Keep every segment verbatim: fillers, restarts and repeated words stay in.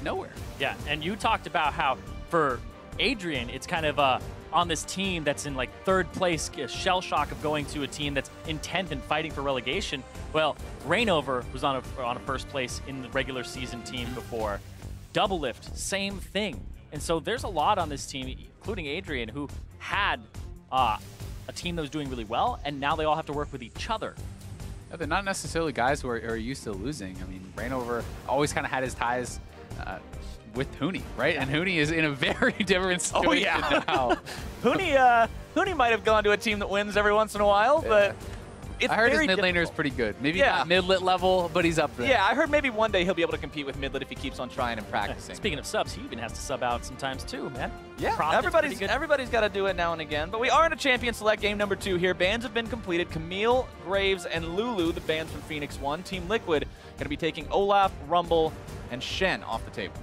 nowhere. Yeah, and you talked about how for Adrian, it's kind of uh, on this team that's in like third place, a shell shock of going to a team that's in tenth and fighting for relegation. Well, Rainover was on a, on a first place in the regular season team before. Double Lift, same thing. And so there's a lot on this team, including Adrian, who had uh, a team that was doing really well, and now they all have to work with each other. Yeah, they're not necessarily guys who are, are used to losing. I mean, Rainover always kind of had his ties uh, with Hooney, right? And Hooney is in a very different situation oh, yeah. now. Hooney, uh, Hooney might have gone to a team that wins every once in a while, Yeah. but it's I heard his very mid laner is difficult. pretty good. Maybe Yeah. not mid-lit level, but he's up there. Yeah, I heard maybe one day he'll be able to compete with Midlet if he keeps on trying and practicing. Speaking of subs, he even has to sub out sometimes too, man. Yeah, Profit's everybody's pretty good. everybody's got to do it now and again. But we are in a champion select game number two here. Bans have been completed. Camille, Graves, and Lulu, the bans from Phoenix one. Team Liquid going to be taking Olaf, Rumble, and Shen off the table.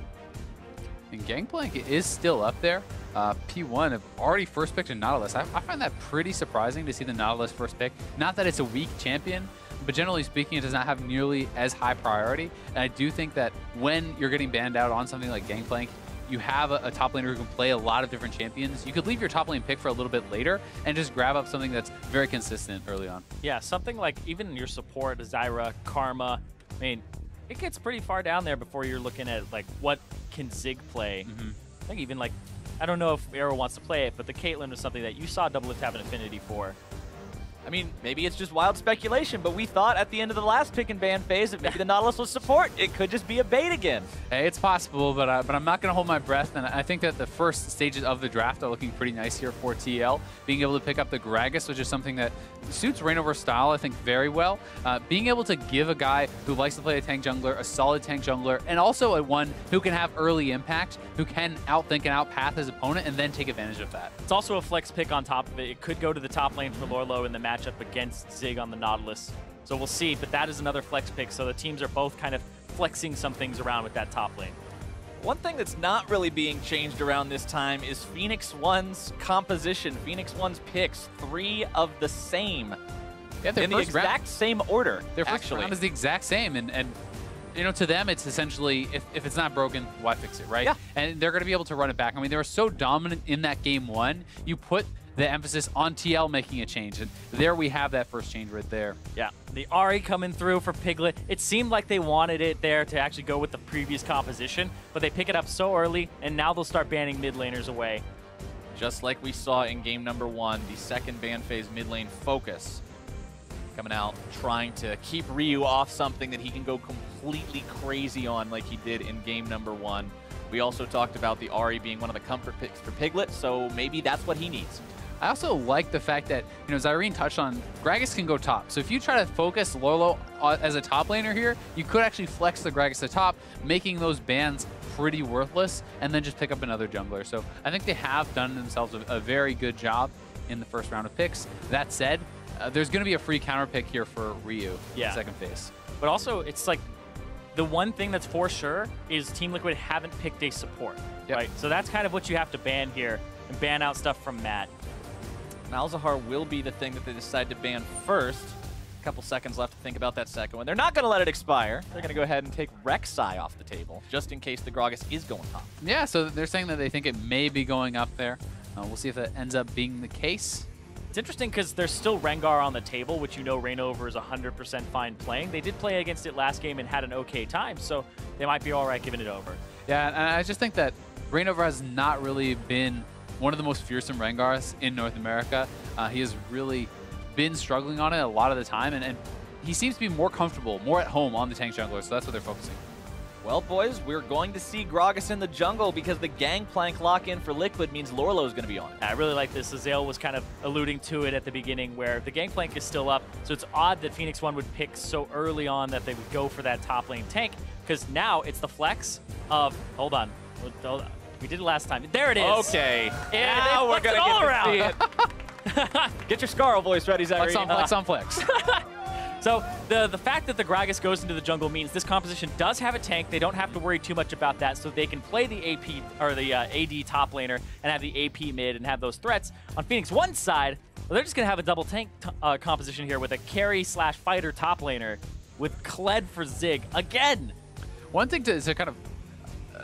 And Gangplank is still up there. Uh, P one have already first picked a Nautilus. I, I find that pretty surprising to see the Nautilus first pick. Not that it's a weak champion, but generally speaking, it does not have nearly as high priority. And I do think that when you're getting banned out on something like Gangplank, you have a, a top laner who can play a lot of different champions. You could leave your top lane pick for a little bit later and just grab up something that's very consistent early on. Yeah, something like even your support, Zyra, Karma, I mean, it gets pretty far down there before you're looking at like what can Zig play. Mm-hmm. I think even like, I don't know if Arrow wants to play it, but the Caitlyn was something that you saw Double Lift have an affinity for. I mean, maybe it's just wild speculation, but we thought at the end of the last pick and ban phase that maybe the Nautilus was support. It could just be a bait again. Hey, it's possible, but uh, but I'm not going to hold my breath. And I think that the first stages of the draft are looking pretty nice here for T L. Being able to pick up the Gragas, which is something that suits Rainover's style, I think, very well. Uh, being able to give a guy who likes to play a tank jungler, a solid tank jungler, and also a one who can have early impact, who can outthink and outpath his opponent, and then take advantage of that. It's also a flex pick on top of it. It could go to the top lane for Lorlo in the matchup against Zig on the Nautilus. So we'll see, but that is another flex pick. So the teams are both kind of flexing some things around with that top lane. One thing that's not really being changed around this time is Phoenix one's composition. Phoenix one's picks, three of the same. Yeah, their in the first exact round, same order, their first actually. round is the exact same, and and you know, to them, it's essentially, if, if it's not broken, why fix it, right? Yeah. And they're going to be able to run it back. I mean, they were so dominant in that game one, you put the emphasis on T L making a change, and there we have that first change right there. Yeah, the Ahri coming through for Piglet. It seemed like they wanted it there to actually go with the previous composition, but they pick it up so early, and now they'll start banning mid laners away. Just like we saw in game number one, the second ban phase mid lane focus coming out, trying to keep Ryu off something that he can go completely crazy on like he did in game number one. We also talked about the Ahri being one of the comfort picks for Piglet, so maybe that's what he needs. I also like the fact that, you know, Zyrene touched on, Gragas can go top. So if you try to focus Lorlo as a top laner here, you could actually flex the Gragas to top, making those bans pretty worthless, and then just pick up another jungler. So I think they have done themselves a, a very good job in the first round of picks. That said, uh, there's going to be a free counter pick here for Ryu Yeah. in the second phase. But also, it's like, the one thing that's for sure is Team Liquid haven't picked a support, Yep. right? So that's kind of what you have to ban here, and ban out stuff from Matt. Malzahar will be the thing that they decide to ban first. A couple seconds left to think about that second one. They're not going to let it expire. They're going to go ahead and take Rek'Sai off the table, just in case the Gragas is going top. Yeah, so they're saying that they think it may be going up there. Uh, we'll see if that ends up being the case. It's interesting because there's still Rengar on the table, which you know Rainover is one hundred percent fine playing. They did play against it last game and had an okay time, so they might be all right giving it over. Yeah, and I just think that Rainover has not really been one of the most fearsome Rengars in North America. Uh, he has really been struggling on it a lot of the time, and, and he seems to be more comfortable, more at home on the tank jungler, so that's what they're focusing. Well, boys, we're going to see Gragas in the jungle because the Gangplank lock-in for Liquid means Lorlo is going to be on it. I really like this. Azale was kind of alluding to it at the beginning where the Gangplank is still up, so it's odd that Phoenix one would pick so early on that they would go for that top lane tank, because now it's the flex of, hold on, hold on. We did it last time. There it is. Okay. Yeah, now they we're flipped going it all to around. get to see it. Get your Scarl voice ready, Zyrene. Flex on flex on flex. So the the fact that the Gragas goes into the jungle means this composition does have a tank. They don't have to worry too much about that, so they can play the A P or the uh, A D top laner and have the A P mid and have those threats. On Phoenix one's side, well, they're just gonna have a double tank t uh, composition here with a carry slash fighter top laner with Kled for Zig again. One thing to, to kind of uh,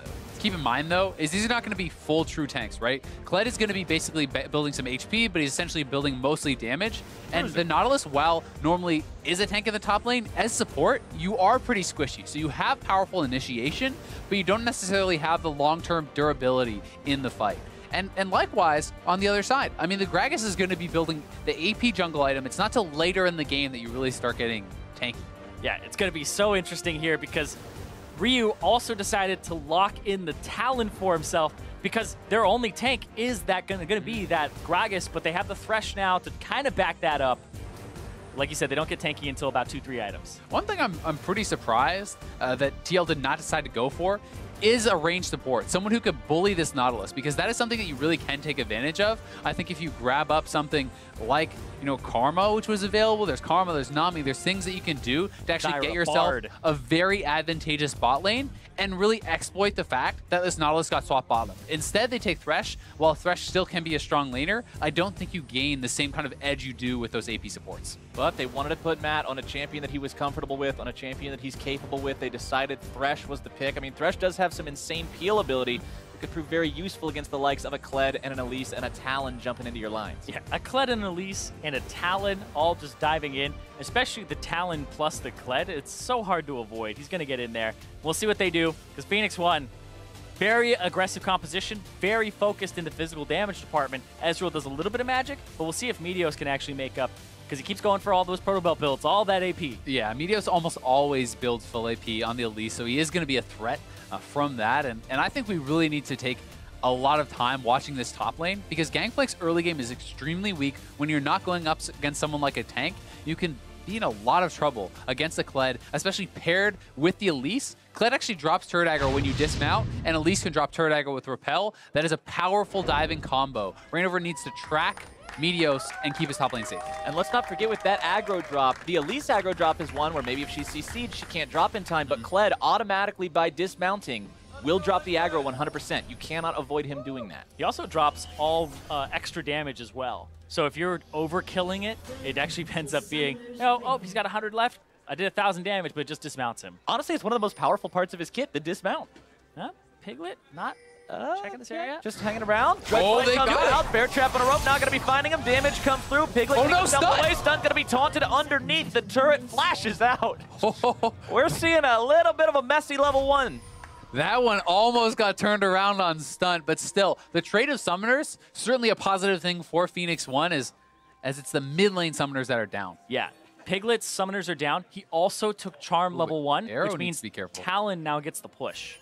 keep in mind, though, is these are not going to be full true tanks, right? Kled is going to be basically building some H P, but he's essentially building mostly damage. And the Nautilus, while normally is a tank in the top lane, as support, you are pretty squishy. So you have powerful initiation, but you don't necessarily have the long-term durability in the fight. And, and likewise, on the other side, I mean, the Gragas is going to be building the A P jungle item. It's not till later in the game that you really start getting tanky. Yeah, it's going to be so interesting here because Ryu also decided to lock in the Talon for himself because their only tank is that going to be that Gragas, but they have the Thresh now to kind of back that up. Like you said, they don't get tanky until about two, three items. One thing I'm, I'm pretty surprised uh, that T L did not decide to go for is a ranged support, someone who could bully this Nautilus, because that is something that you really can take advantage of. I think if you grab up something like, you know, Karma, which was available, there's Karma, there's Nami, there's things that you can do to actually Gyra, get yourself Bard. a very advantageous bot lane and really exploit the fact that this Nautilus got swapped bottom. Instead, they take Thresh. While Thresh still can be a strong laner, I don't think you gain the same kind of edge you do with those A P supports. But they wanted to put Matt on a champion that he was comfortable with, on a champion that he's capable with. They decided Thresh was the pick. I mean, Thresh does have some insane peel ability that could prove very useful against the likes of a Kled and an Elise and a Talon jumping into your lines. Yeah, a Kled and an Elise and a Talon all just diving in, especially the Talon plus the Kled. It's so hard to avoid. He's going to get in there. We'll see what they do because Phoenix one, very aggressive composition, very focused in the physical damage department. Ezreal does a little bit of magic, but we'll see if Meteos can actually make up because he keeps going for all those proto belt builds, all that A P. Yeah, Meteos almost always builds full A P on the Elise, so he is going to be a threat uh, from that. And, and I think we really need to take a lot of time watching this top lane because Gangplank's early game is extremely weak. When you're not going up against someone like a tank, you can be in a lot of trouble against the Kled, especially paired with the Elise. Kled actually drops Turret Aggro when you dismount, and Elise can drop Turret Aggro with Repel. That is a powerful diving combo. Reignover needs to track Meteos and keep his top lane safe. And let's not forget with that aggro drop, the Elise aggro drop is one where maybe if she's C C'd, she can't drop in time, but Kled automatically by dismounting will drop the aggro one hundred percent. You cannot avoid him doing that. He also drops all uh, extra damage as well. So if you're overkilling it, it actually ends up being, oh, oh, he's got one hundred left. I did one thousand damage, but it just dismounts him. Honestly, it's one of the most powerful parts of his kit, the dismount. Huh? Piglet? Not Uh, checking this area? Just hanging around. Oh, Dreadflame they comes got it. out. Bear trap on a rope. Not going to be finding him. Damage comes through. Piglet Oh, taking no, himself stun. away. Stun going to be taunted underneath. The turret flashes out. We're seeing a little bit of a messy level one. That one almost got turned around on stunt, but still, the trade of summoners, certainly a positive thing for Phoenix one, is, as it's the mid lane summoners that are down. Yeah. Piglet's summoners are down. He also took Charm Ooh, level one, Arrow which needs means to be careful. Talon now gets the push.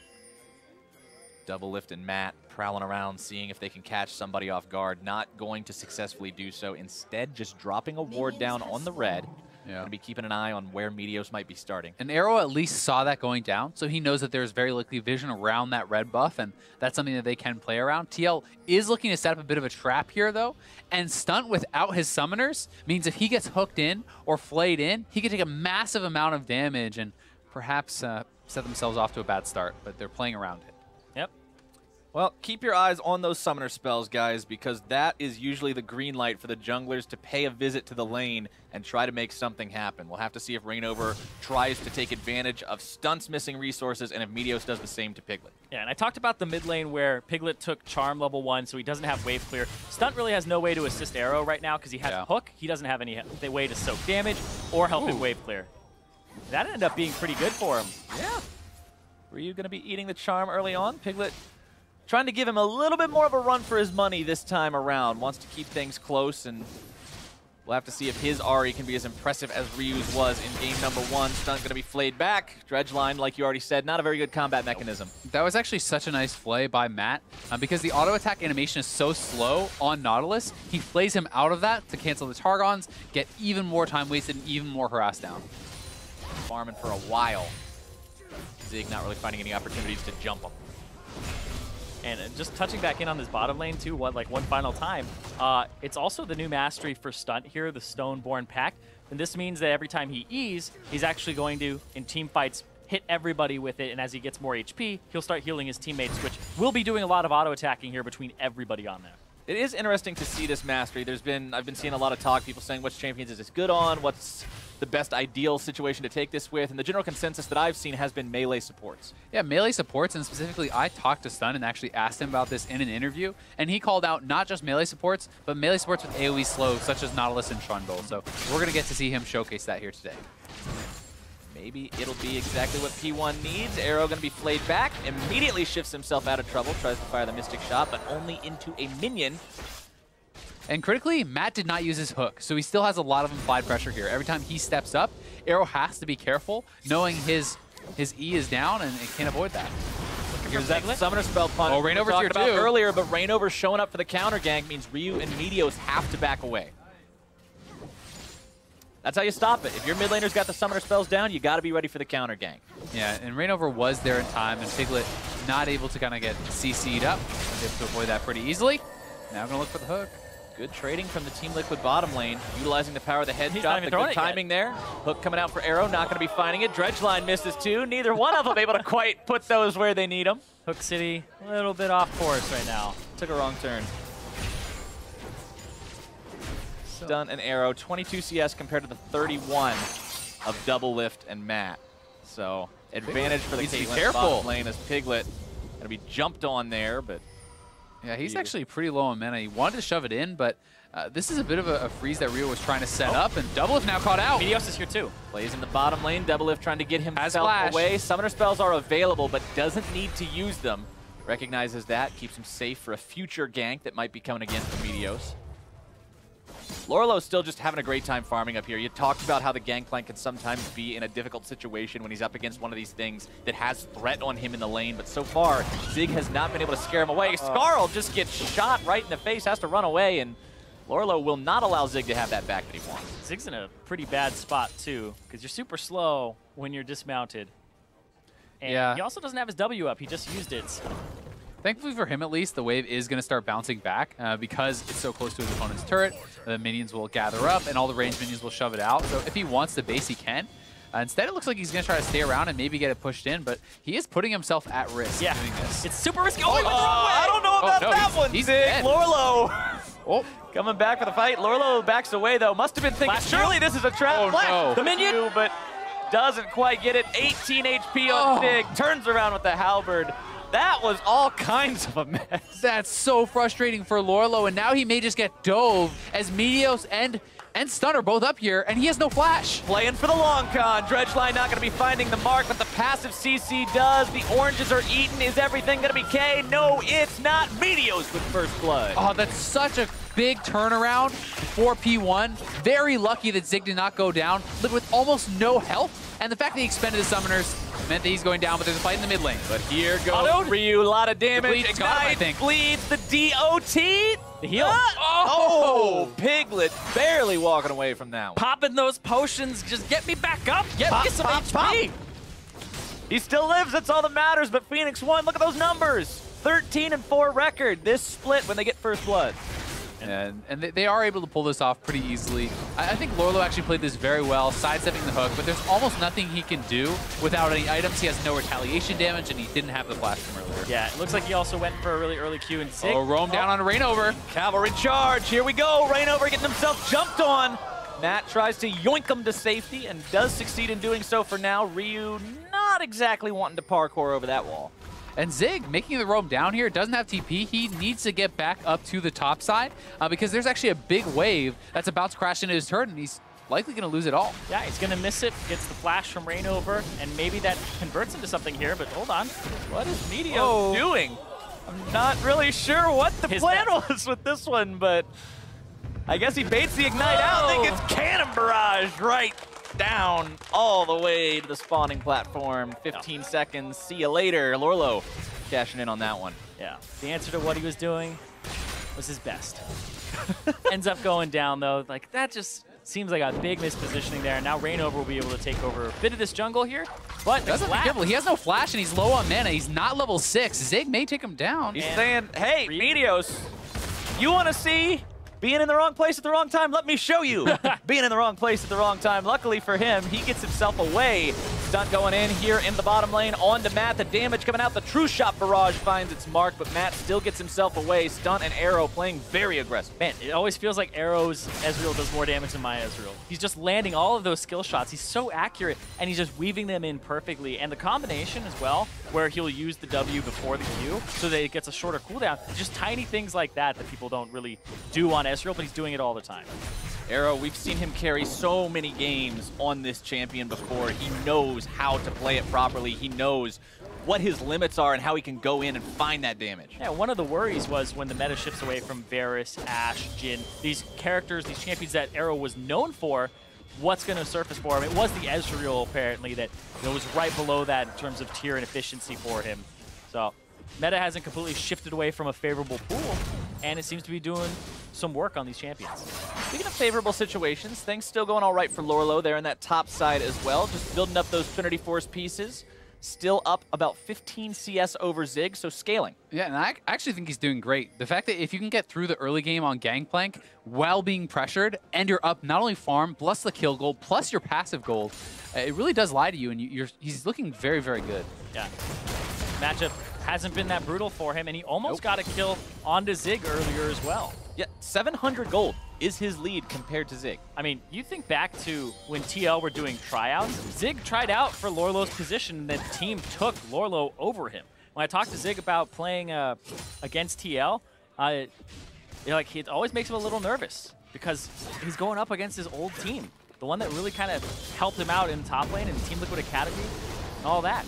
Double lift and Matt prowling around, seeing if they can catch somebody off guard. Not going to successfully do so. Instead, just dropping a ward down on the red. Yeah. Going to be keeping an eye on where Meteos might be starting. And Arrow at least saw that going down, so he knows that there's very likely vision around that red buff, and that's something that they can play around. T L is looking to set up a bit of a trap here, though, and Stunt without his summoners means if he gets hooked in or flayed in, he can take a massive amount of damage and perhaps uh, set themselves off to a bad start, but they're playing around it. Yep. Well, keep your eyes on those summoner spells, guys, because that is usually the green light for the junglers to pay a visit to the lane and try to make something happen. We'll have to see if Reignover tries to take advantage of Stunt's missing resources and if Meteos does the same to Piglet. Yeah, and I talked about the mid lane where Piglet took Charm level one, so he doesn't have wave clear. Stunt really has no way to assist Arrow right now because he has Yeah. Hook. He doesn't have any way to soak damage or help him Ooh. wave clear. That ended up being pretty good for him. Yeah. Were you going to be eating the charm early on? Piglet trying to give him a little bit more of a run for his money this time around. Wants to keep things close, and we'll have to see if his Ahri can be as impressive as Ryu's was in game number one. Stunt going to be flayed back. Dredgeline, like you already said, not a very good combat mechanism. That was actually such a nice play by Matt uh, because the auto attack animation is so slow on Nautilus. He flays him out of that to cancel the Targons, get even more time wasted and even more harassed down. Farming for a while. Zig not really finding any opportunities to jump him. And uh, just touching back in on this bottom lane too, one, like one final time, uh, it's also the new mastery for Stunt here, the Stoneborn Pact. And this means that every time he E's, he's actually going to, in team fights, hit everybody with it. And as he gets more H P, he'll start healing his teammates, which will be doing a lot of auto attacking here between everybody on there. It is interesting to see this mastery. There's been, I've been seeing a lot of talk, people saying which champions is this good on, what's the best ideal situation to take this with, and the general consensus that I've seen has been melee supports. Yeah, melee supports, and specifically I talked to Stun and actually asked him about this in an interview, and he called out not just melee supports, but melee supports with AoE slow, such as Nautilus and Trundle. So we're going to get to see him showcase that here today. Maybe it'll be exactly what P one needs. Arrow going to be flayed back, immediately shifts himself out of trouble, tries to fire the Mystic Shot, but only into a minion. And critically, Matt did not use his hook, so he still has a lot of implied pressure here. Every time he steps up, Arrow has to be careful, knowing his his E is down and it can't avoid that. Here's that Summoner Spell punch Oh, Rainover's here about too. earlier, but Rainover showing up for the counter gank means Ryu and Meteos have to back away. That's how you stop it. If your mid laner's got the Summoner Spells down, you got to be ready for the counter gank. Yeah, and Rainover was there in time, and Piglet not able to kind of get C C'd up. Was able to avoid that pretty easily. Now gonna look for the hook. Good trading from the Team Liquid bottom lane, utilizing the power of the He's not headshot. even The throwing good it yet. timing there. Hook coming out for Arrow, not going to be finding it. Dredgeline misses too. Neither one of them able to quite put those where they need them. Hook City, a little bit off course right now. Took a wrong turn. Stun and Arrow, twenty-two C S compared to the thirty-one of Double Lift and Matt. So advantage for the Needs to be Caitlyn careful. bottom lane as Piglet going to be jumped on there, but Yeah, he's Yeah. actually pretty low on mana. He wanted to shove it in, but uh, this is a bit of a, a freeze that Rio was trying to set Oh. up, and Double is now caught out. Meteos is here too. plays in the bottom lane. Double Lift trying to get himself flash. away. Summoner Spells are available, but doesn't need to use them. Recognizes that, keeps him safe for a future gank that might be coming again from Meteos. Lorlo's still just having a great time farming up here. You talked about how the Gangplank can sometimes be in a difficult situation when he's up against one of these things that has threat on him in the lane, but so far, Zig has not been able to scare him away. Skarl just gets shot right in the face, has to run away, and Lorlo will not allow Zig to have that back that he wants. Zig's in a pretty bad spot too, because you're super slow when you're dismounted. And Yeah. he also doesn't have his W up, he just used it. Thankfully for him, at least, the wave is going to start bouncing back uh, because it's so close to his opponent's turret. The minions will gather up, and all the ranged minions will shove it out. So if he wants the base, he can. Uh, instead, it looks like he's going to try to stay around and maybe get it pushed in, but he is putting himself at risk Yeah, doing this. it's super risky. Oh, he Oh, went the wrong way! I don't know about Oh, no, that he's- one, he's Zig. dead. Lorlo Oh, coming back for the fight. Lorlo backs away, though. Must have been thinking, Flash surely this is a trap. Oh, Flash no. the minion, but doesn't quite get it. eighteen H P on Oh. Zig. Turns around with the halberd. That was all kinds of a mess. that's so frustrating for Lorlo, and now he may just get dove as Meteos and, and Stun are both up here, and he has no flash. Playing for the long con. Dredgeline not going to be finding the mark, but the passive C C does. The oranges are eaten. Is everything going to be K? No, it's not. Meteos with first blood. Oh, that's such a big turnaround for P one. Very lucky that Zig did not go down, lived with almost no health, and the fact that he expended his summoners meant that he's going down, but there's a fight in the mid lane. But here goes Autoed? Ryu. A lot of damage. bleed's got him, I Ignite, think. bleeds the D O T. The heal. Ah! Oh, Piglet barely walking away from that one. Popping those potions, just get me back up. Get Pop, me some pop, H P. pop. He still lives, that's all that matters, but Phoenix one, look at those numbers. thirteen and four record, this split when they get first blood. And, and they, they are able to pull this off pretty easily. I, I think Lorlo actually played this very well, sidestepping the hook, but there's almost nothing he can do without any items. He has no retaliation damage, and he didn't have the flash from earlier. Yeah, it looks like he also went for a really early Q and Zig. Oh, roam down on a Rainover. Cavalry charge, here we go. Rainover getting himself jumped on. Matt tries to yoink him to safety and does succeed in doing so for now. Ryu not exactly wanting to parkour over that wall. And Zig making the roam down here, doesn't have T P. He needs to get back up to the top side uh, because there's actually a big wave that's about to crash into his turret, and he's likely going to lose it all. Yeah, he's gonna miss it. Gets the flash from Rainover, and maybe that converts into something here. But hold on, What is Meteos Oh. doing? I'm not really sure what the His plan best. was with this one, but I guess he baits the ignite out. I think it's cannon barrage right down all the way to the spawning platform. fifteen seconds. See you later. Lorlo cashing in on that one. yeah, the answer to what he was doing was his best. Ends up going down though. Like that just seems like a big mispositioning there. Now Rainover will be able to take over a bit of this jungle here, but the Doesn't be collapse- careful. He has no flash, and he's low on mana. He's not level six. Zig may take him down. He's And saying, hey, Re- Meteos, you want to see being in the wrong place at the wrong time? Let me show you being in the wrong place at the wrong time. Luckily for him, he gets himself away. Stunt going in here in the bottom lane. On to Matt. The damage coming out. The True Shot barrage finds its mark, but Matt still gets himself away. Stunt and Arrow playing very aggressive. Man, it always feels like Arrow's Ezreal does more damage than my Ezreal. He's just landing all of those skill shots. He's so accurate, and he's just weaving them in perfectly. And the combination as well, where he'll use the W before the Q so that it gets a shorter cooldown. Just tiny things like that that people don't really do on Ezreal, but he's doing it all the time. Arrow, we've seen him carry so many games on this champion before. He knows how to play it properly. He knows what his limits are and how he can go in and find that damage. Yeah, one of the worries was when the meta shifts away from Varus, Ashe, Jhin, these characters, these champions that Arrow was known for, what's going to surface for him? It was the Ezreal, apparently, that you know, was right below that in terms of tier and efficiency for him. So meta hasn't completely shifted away from a favorable pool, and it seems to be doing some work on these champions. Speaking of favorable situations, things still going all right for Lorlo there in that top side as well. Just building up those Trinity Force pieces. Still up about fifteen C S over Zig, so scaling. Yeah, and I actually think he's doing great. The fact that if you can get through the early game on Gangplank while being pressured, and you're up not only farm, plus the kill gold, plus your passive gold, it really does lie to you, and you, you're, he's looking very, very good. Yeah. Matchup hasn't been that brutal for him, and he almost Nope. got a kill onto Zig earlier as well. Yeah, seven hundred gold is his lead compared to Zig. I mean, you think back to when T L were doing tryouts, Zig tried out for Lorlo's position, and the team took Lorlo over him. When I talked to Zig about playing uh, against T L, uh, you know, like it always makes him a little nervous because he's going up against his old team, the one that really kind of helped him out in the top lane and Team Liquid Academy and all that.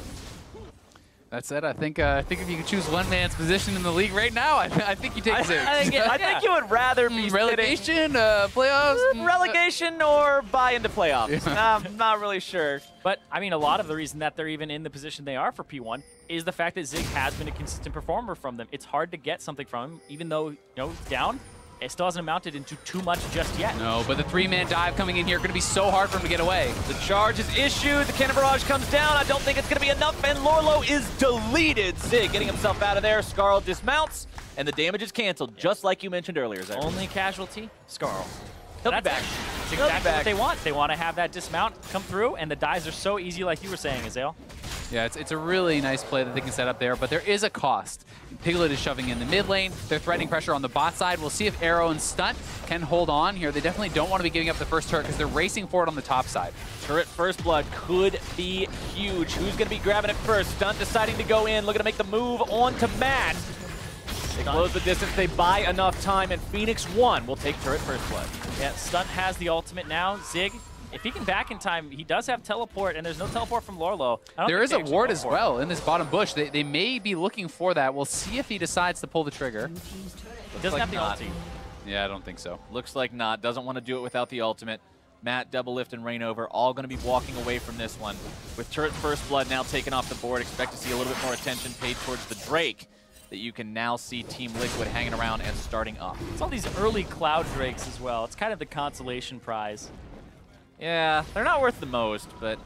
That said, I think uh, I think if you could choose one man's position in the league right now, I, I think you take Zig. I think, I think you would rather be relegation, uh, playoffs, sitting, relegation, or buy into playoffs. Yeah. I'm not really sure. But, I mean, a lot of the reason that they're even in the position they are for P one is the fact that Zig has been a consistent performer from them. It's hard to get something from him, even though, you know, down. It still hasn't amounted into too much just yet. No, but the three-man dive coming in here going to be so hard for him to get away. The charge is issued. The cannon barrage comes down. I don't think it's going to be enough, and Lorlo is deleted. Zig getting himself out of there. Skarl dismounts, and the damage is canceled, yeah. just like you mentioned earlier, Zach. Only casualty, Skarl. He'll be back. It's exactly what they want. They want to have that dismount come through, and the dives are so easy, like you were saying, Azael. Yeah, it's, it's a really nice play that they can set up there, but there is a cost. Piglet is shoving in the mid lane. They're threatening pressure on the bot side. We'll see if Arrow and Stunt can hold on here. They definitely don't want to be giving up the first turret because they're racing forward on the top side. Turret first blood could be huge. Who's going to be grabbing it first? Stunt deciding to go in, looking to make the move on to Matt. They close the distance, they buy enough time, and Phoenix one will take turret first blood. Yeah, Stunt has the ultimate now. Zig, if he can back in time, he does have teleport, and there's no teleport from Lorlo. There is a ward as well in this bottom bush. They, they may be looking for that. We'll see if he decides to pull the trigger. He doesn't like have the not. ulti. Yeah, I don't think so. Looks like not. Doesn't want to do it without the ultimate. Matt, Double Lift, and Rainover all going to be walking away from this one. With turret first blood now taken off the board, expect to see a little bit more attention paid towards the Drake that you can now see Team Liquid hanging around and starting up. It's all these early Cloud Drakes as well. It's kind of the consolation prize. Yeah, they're not worth the most, but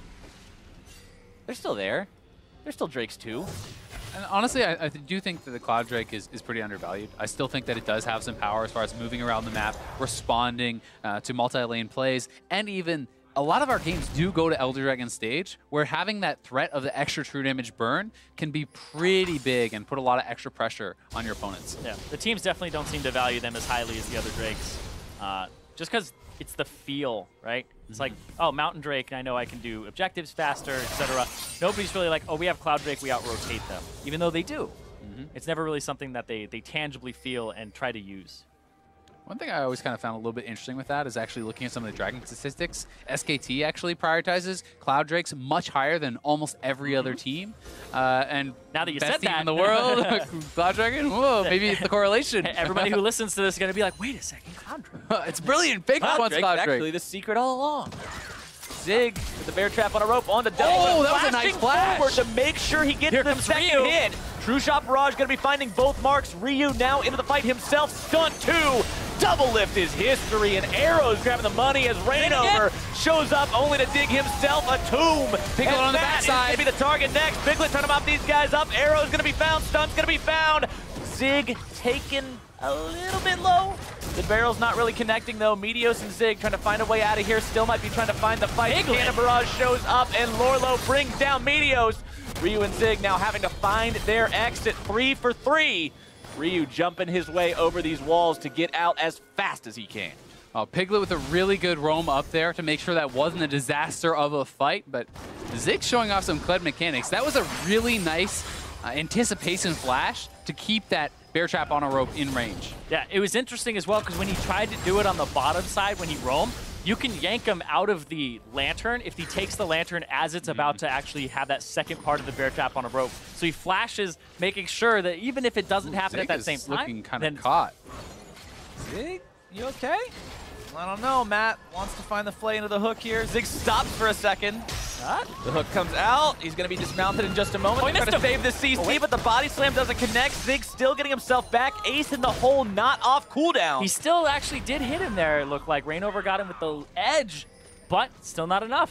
they're still there. They're still Drakes too. And honestly, I, I do think that the Cloud Drake is, is pretty undervalued. I still think that it does have some power as far as moving around the map, responding uh, to multi-lane plays, and even a lot of our games do go to Elder Dragon stage, where having that threat of the extra true damage burn can be pretty big and put a lot of extra pressure on your opponents. Yeah, the teams definitely don't seem to value them as highly as the other Drakes. Uh, just because it's the feel, right? It's like, oh, Mountain Drake, and I know I can do objectives faster, et cetera. Nobody's really like, oh, we have Cloud Drake, we out-rotate them, even though they do. Mm-hmm. It's never really something that they, they tangibly feel and try to use. One thing I always kind of found a little bit interesting with that is actually looking at some of the Dragon statistics. S K T actually prioritizes Cloud Drakes much higher than almost every other team. Uh, and now that you best said team that in the world, Cloud Dragon, whoa, maybe it's the correlation. Everybody who listens to this is going to be like, wait a second, Cloud Drake. It's brilliant. Big Cloud wants Drake's Cloud Drake. actually the secret all along. Zig with the bear trap on a rope on the double. Oh, that was a nice flash. Forward to make sure he gets Here the comes second Ryu. hit. True Shot Barrage going to be finding both marks. Ryu now into the fight himself. Stunt two. Double Lift is history, and Arrow's grabbing the money as Rainover shows up only to dig himself a tomb. Piglet and on the Matt is backside. going to be the target next. Piglet trying to mop these guys up. Arrow's going to be found. Stunt's going to be found. Zig taken a little bit low. The barrel's not really connecting, though. Meteos and Zig trying to find a way out of here. Still might be trying to find the fight. Cannon Barrage shows up, and Lorlo brings down Meteos. Ryu and Zig now having to find their exit. Three for three. Ryu jumping his way over these walls to get out as fast as he can. Oh, Piglet with a really good roam up there to make sure that wasn't a disaster of a fight, but Zig showing off some Kled mechanics. That was a really nice uh, anticipation flash to keep that bear trap on a rope in range. Yeah, it was interesting as well because when he tried to do it on the bottom side when he roamed, you can yank him out of the lantern if he takes the lantern as it's about to actually have that second part of the bear trap on a rope. So he flashes, making sure that even if it doesn't happen Zig at that same is time, looking kind then of caught. Zig, you okay? I don't know. Matt wants to find the flay into the hook here. Zig stops for a second. What? The hook comes out. He's going to be dismounted in just a moment. Oh, he They're trying to missed him. save the C C, Oh, but the body slam doesn't connect. Zig still getting himself back. Ace in the hole, not off cooldown. He still actually did hit him there, it looked like. Rainover got him with the edge, but still not enough.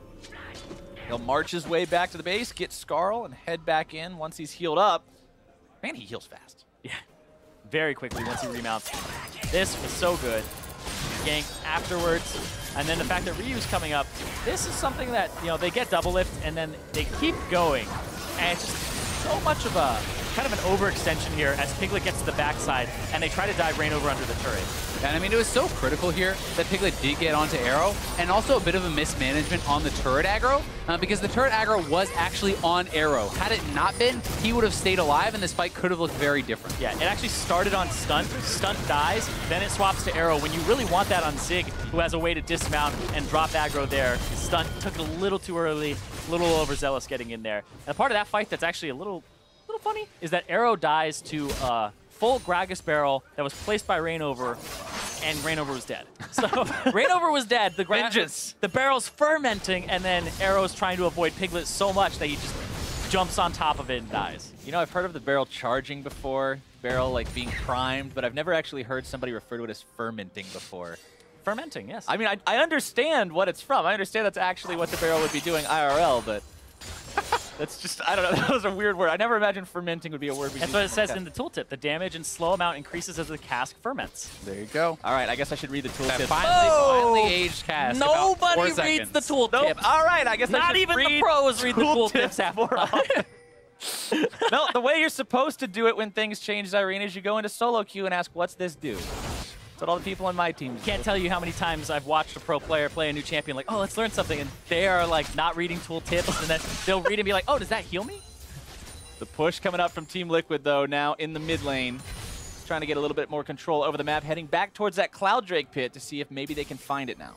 He'll march his way back to the base, get Scarl, and head back in once he's healed up. Man, he heals fast. Yeah, very quickly once he remounts. This was so good. Gank afterwards, and then the fact that Ryu's coming up, this is something that, you know, they get double lift and then they keep going, and it's just so much of a kind of an overextension here as Piglet gets to the backside and they try to dive Rainover under the turret. And I mean, it was so critical here that Piglet did get onto Arrow, and also a bit of a mismanagement on the turret aggro, uh, because the turret aggro was actually on Arrow. Had it not been, he would have stayed alive, and this fight could have looked very different. Yeah, it actually started on Stunt. Stunt dies, then it swaps to Arrow. When you really want that on Zig, who has a way to dismount and drop aggro there, Stunt took it a little too early, a little overzealous getting in there. And part of that fight that's actually a little, little funny is that Arrow dies to uh, full Gragas barrel that was placed by Rainover, and Rainover was dead. So Rainover was dead. The, Vengeance. the barrel's fermenting, and then Arrow's trying to avoid Piglet so much that he just jumps on top of it and dies. You know, I've heard of the barrel charging before, barrel like being primed, but I've never actually heard somebody refer to it as fermenting before. Fermenting, yes. I mean, I, I understand what it's from. I understand that's actually what the barrel would be doing I R L, but that's just, I don't know, that was a weird word. I never imagined fermenting would be a word. That's what it says in the tooltip. The damage and slow amount increases as the cask ferments. There you go. All right, I guess I should read the That tooltip. finally, Oh! finally aged cast. about four Nobody reads seconds. the tooltip. Nope. All right, I guess I Not should even the read pros read the tooltips half the tooltips. time. No, the way you're supposed to do it when things change, Irene, is you go into solo queue and ask, what's this do? That's what all the people on my team do. Can't tell you how many times I've watched a pro player play a new champion like, oh, let's learn something, and they are like not reading tooltips, and then they'll read and be like, oh, does that heal me? The push coming up from Team Liquid, though, now in the mid lane. Just trying to get a little bit more control over the map, heading back towards that Cloud Drake pit to see if maybe they can find it now.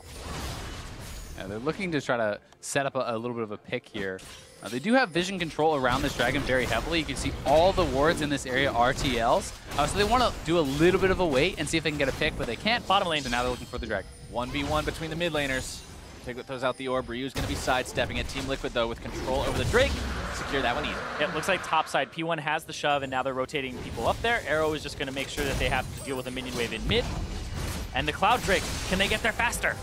Yeah, they're looking to try to set up a, a little bit of a pick here. Uh, they do have vision control around this dragon very heavily. You can see all the wards in this area are T Ls. Uh, so they want to do a little bit of a wait and see if they can get a pick, but they can't. Bottom lane. So now they're looking for the dragon. one v one between the mid laners. Piglet throws out the orb. Ryu's going to be sidestepping it. Team Liquid, though, with control over the Drake. Secure that one easy. It looks like topside P one has the shove, and now they're rotating people up there. Arrow is just going to make sure that they have to deal with a minion wave in mid. And the Cloud Drake, can they get there faster?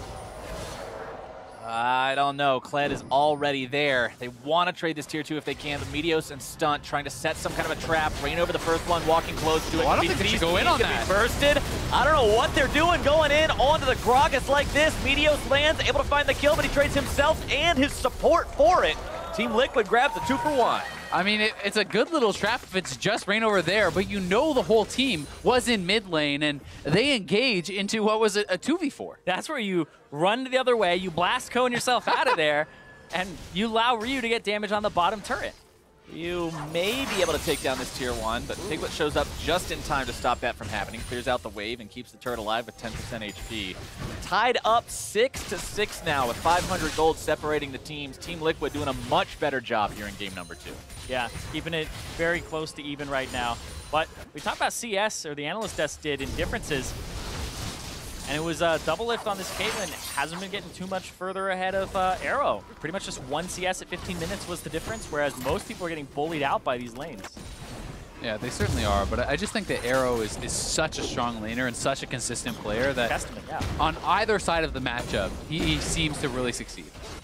I don't know. Kled is already there. They want to trade this tier two if they can, but Meteos and Stunt trying to set some kind of a trap. Rain over the first one, walking close to it. Oh, I don't think they should go in on that. Be bursted. I don't know what they're doing going in onto the Gragas like this. Meteos lands, able to find the kill, but he trades himself and his support for it. Team Liquid grabs the two for one. I mean, it, it's a good little trap if it's just Rain over there, but you know the whole team was in mid lane, and they engage into what was a, a two v four. That's where you run the other way, you blast cone yourself out of there, and you allow Ryu to get damage on the bottom turret. You may be able to take down this tier one, but Piglet shows up just in time to stop that from happening. Clears out the wave and keeps the turret alive with ten percent H P. Tied up six to six now with five hundred gold separating the teams. Team Liquid doing a much better job here in game number two. Yeah, keeping it very close to even right now. But we talked about C S, or the analyst desk did, in differences. And it was a uh, double lift on this Caitlyn. Hasn't been getting too much further ahead of uh, Arrow. Pretty much just one C S at fifteen minutes was the difference, whereas most people are getting bullied out by these lanes. Yeah, they certainly are, but I just think that Arrow is, is such a strong laner and such a consistent player that Testament, yeah. on either side of the matchup, he, he seems to really succeed.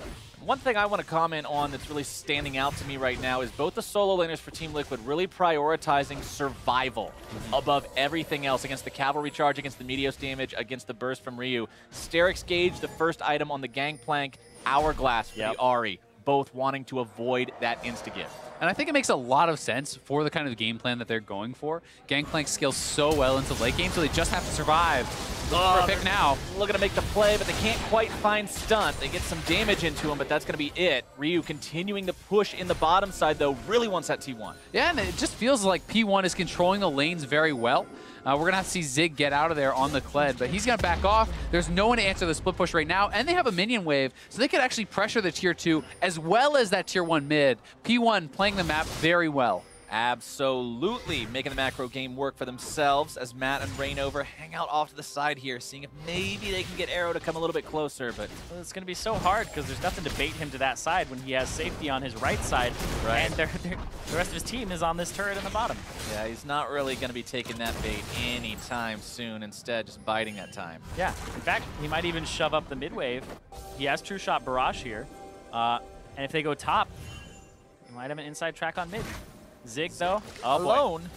One thing I want to comment on that's really standing out to me right now is both the solo laners for Team Liquid really prioritizing survival mm-hmm. above everything else against the cavalry charge, against the Meteos damage, against the burst from Ryu. Sterix Gauge, the first item on the Gangplank, Hourglass for yep. the Ahri, both wanting to avoid that insta-give. And I think it makes a lot of sense for the kind of game plan that they're going for. Gangplank scales so well into late game, so they just have to survive. Oh, for a pick now. Looking to make the play, but they can't quite find stunt. They get some damage into him, but that's going to be it. Ryu continuing to push in the bottom side, though, really wants that T one. Yeah, and it just feels like P one is controlling the lanes very well. Uh, we're going to have to see Zig get out of there on the Kled, but he's going to back off. There's no one to answer the split push right now, and they have a minion wave, so they could actually pressure the tier two as well as that tier one mid. P one playing the map very well. Absolutely making the macro game work for themselves as Matt and Rainover hang out off to the side here, seeing if maybe they can get Arrow to come a little bit closer, but well, it's going to be so hard because there's nothing to bait him to that side when he has safety on his right side, right. and they're, they're, the rest of his team is on this turret in the bottom. Yeah, he's not really going to be taking that bait anytime soon, instead just biding that time. Yeah, in fact, he might even shove up the mid wave. He has True Shot Barrage here, uh, and if they go top, he might have an inside track on mid. Zig, though, oh alone. Boy.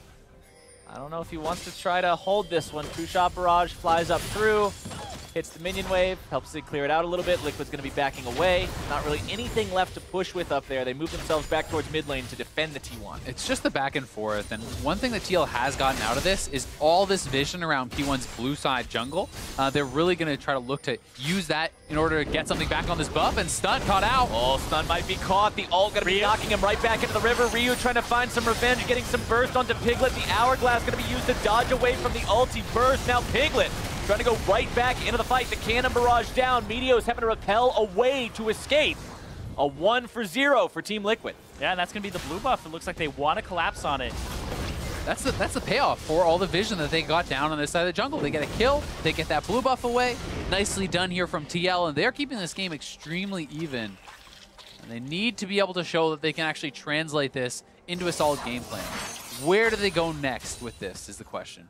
I don't know if he wants to try to hold this one. True Shot Barrage flies up through, hits the minion wave, helps Zig clear it out a little bit. Liquid's going to be backing away. Not really anything left to push with up there. They move themselves back towards mid lane to defend the T one. It's just the back and forth, and one thing that T L has gotten out of this is all this vision around P one's blue side jungle. Uh, they're really going to try to look to use that in order to get something back on this buff, and Stun caught out. Oh, Stun might be caught. The ult going to be knocking him right back into the river. Ryu trying to find some revenge, getting some burst onto Piglet. The Hourglass going to be used to dodge away from the ulti burst. Now Piglet trying to go right back into the fight. The cannon barrage down. Meteos having to repel away to escape. A one for zero for Team Liquid. Yeah, and that's going to be the blue buff. It looks like they want to collapse on it. That's the, that's the payoff for all the vision that they got down on this side of the jungle. They get a kill, they get that blue buff away. Nicely done here from T L, and they're keeping this game extremely even. And they need to be able to show that they can actually translate this into a solid game plan. Where do they go next with this is the question.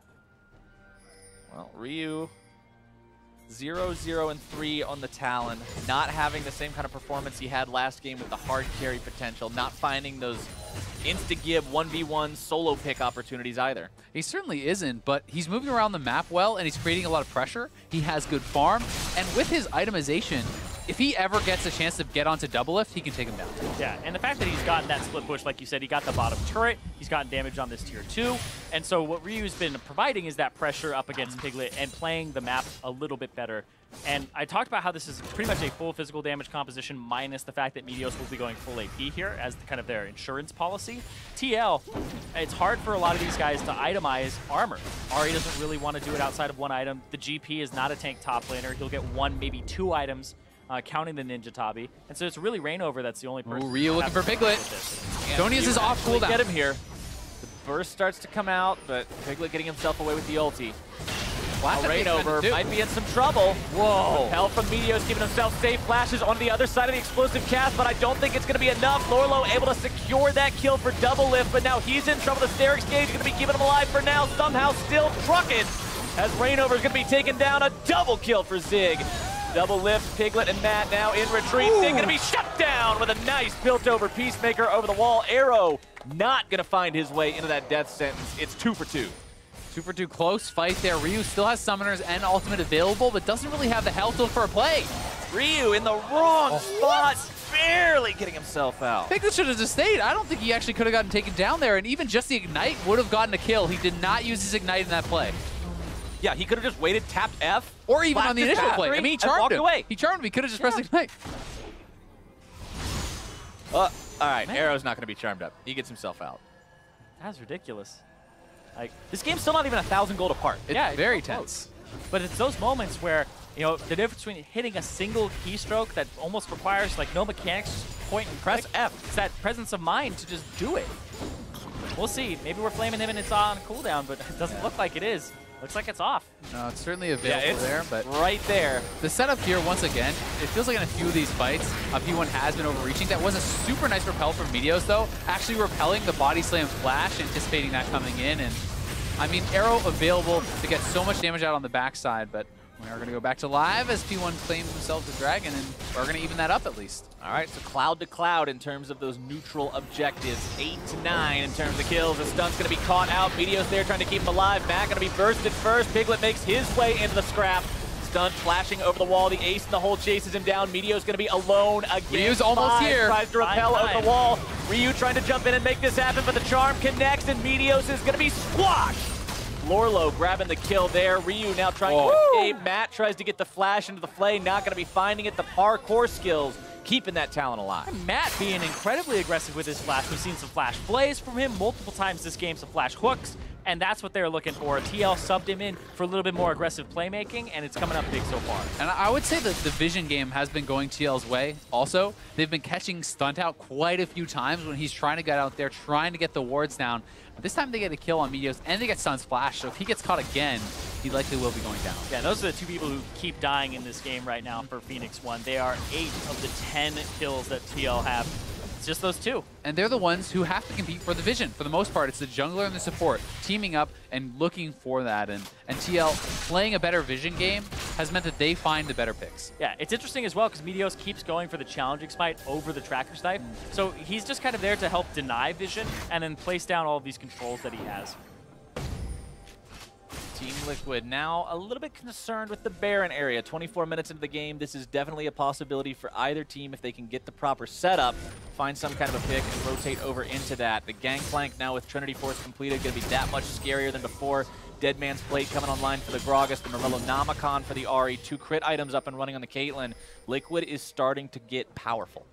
Well, Ryu, zero, zero, and three on the Talon, not having the same kind of performance he had last game with the hard carry potential, not finding those insta-give one v one solo pick opportunities either. He certainly isn't, but he's moving around the map well, and he's creating a lot of pressure. He has good farm, and with his itemization, if he ever gets a chance to get onto double lift, he can take him down. Yeah, and the fact that he's gotten that split push, like you said, he got the bottom turret, he's gotten damage on this tier two, and so what Ryu's been providing is that pressure up against Piglet and playing the map a little bit better. And I talked about how this is pretty much a full physical damage composition minus the fact that Meteos will be going full A P here as the, kind of their insurance policy. T L, it's hard for a lot of these guys to itemize armor. Ahri doesn't really want to do it outside of one item. The G P is not a tank top laner. He'll get one, maybe two items, uh, counting the Ninja Tabi. And so it's really Rainover that's the only person. Ooh, Ryu looking for Piglet. Tony is his off cooldown. Get him here. The burst starts to come out, but Piglet getting himself away with the ulti. Wow, Rainover might be in some trouble. Whoa. Hell from Meteos giving himself safe flashes on the other side of the explosive cast, but I don't think it's going to be enough. Lorlo able to secure that kill for double lift, but now he's in trouble. The Sterix Gauge is going to be keeping him alive for now. Somehow still trucking as Rainover is going to be taken down. A double kill for Zig. Double lift, Piglet and Matt now in retreat. Zig going to be shut down with a nice built-over Peacemaker over the wall. Arrow not going to find his way into that death sentence. It's two for two. Two for two, close fight there. Ryu still has summoners and ultimate available, but doesn't really have the health for a play. Ryu in the wrong oh, spot, what? barely getting himself out. Piglet should have just stayed. I don't think he actually could have gotten taken down there, and even just the Ignite would have gotten a kill. He did not use his Ignite in that play. Yeah, he could have just waited, tapped F. Or even on the initial play. I mean, he charmed him. Away. He charmed him. He could have just yeah. pressed Ignite. Uh, all right, Man. Arrow's not going to be charmed up. He gets himself out. That's ridiculous. Like, this game's still not even a thousand gold apart. It's yeah, very it's tense. But it's those moments where, you know, the difference between hitting a single keystroke that almost requires like no mechanics, point and press click, F. It's that presence of mind to just do it. We'll see. Maybe we're flaming him and it's on cooldown, but it doesn't look like it is. Looks like it's off. No, it's certainly available yeah, it's there, but right there. The setup here, once again, it feels like in a few of these fights, uh, P one has been overreaching. That was a super nice repel from Meteos, though, actually repelling the body slam flash, anticipating that coming in. And I mean, Arrow available to get so much damage out on the backside, but We are going to go back to live as P one claims themselves a dragon, and we're going to even that up at least. All right, so cloud to cloud in terms of those neutral objectives. Eight to nine in terms of kills. The stun's going to be caught out. Meteos there trying to keep him alive. Matt going to be bursted first. Piglet makes his way into the scrap. Stun flashing over the wall. The ace in the hole chases him down. Meteo's going to be alone again. Ryu's almost Five here. Tries to repel Fine, over fine. the wall. Ryu trying to jump in and make this happen, but the charm connects, and Meteos is going to be squashed. Lorlo grabbing the kill there. Ryu now trying Whoa. to escape. Matt tries to get the flash into the flay. Not going to be finding it. The parkour skills keeping that talent alive. Matt being incredibly aggressive with his flash. We've seen some flash flays from him multiple times this game, some flash hooks, and that's what they're looking for. T L subbed him in for a little bit more aggressive playmaking, and it's coming up big so far. And I would say that the vision game has been going T L's way also. They've been catching Stunt out quite a few times when he's trying to get out there, trying to get the wards down. But this time they get a kill on Meteos, and they get Stun's flash, so if he gets caught again, he likely will be going down. Yeah, those are the two people who keep dying in this game right now for Phoenix one. They are eight of the ten kills that T L have. It's just those two. And they're the ones who have to compete for the vision. For the most part, it's the jungler and the support teaming up and looking for that. And, and T L playing a better vision game has meant that they find the better picks. Yeah, it's interesting as well because Meteos keeps going for the challenging smite over the tracker snipe. So he's just kind of there to help deny vision and then place down all of these controls that he has. Team Liquid now a little bit concerned with the Baron area. twenty-four minutes into the game, this is definitely a possibility for either team if they can get the proper setup, find some kind of a pick, and rotate over into that. The Gangplank now with Trinity Force completed going to be that much scarier than before. Dead Man's Plate coming online for the Gragas, the Morello Namicon for the Ahri, two crit items up and running on the Caitlyn. Liquid is starting to get powerful.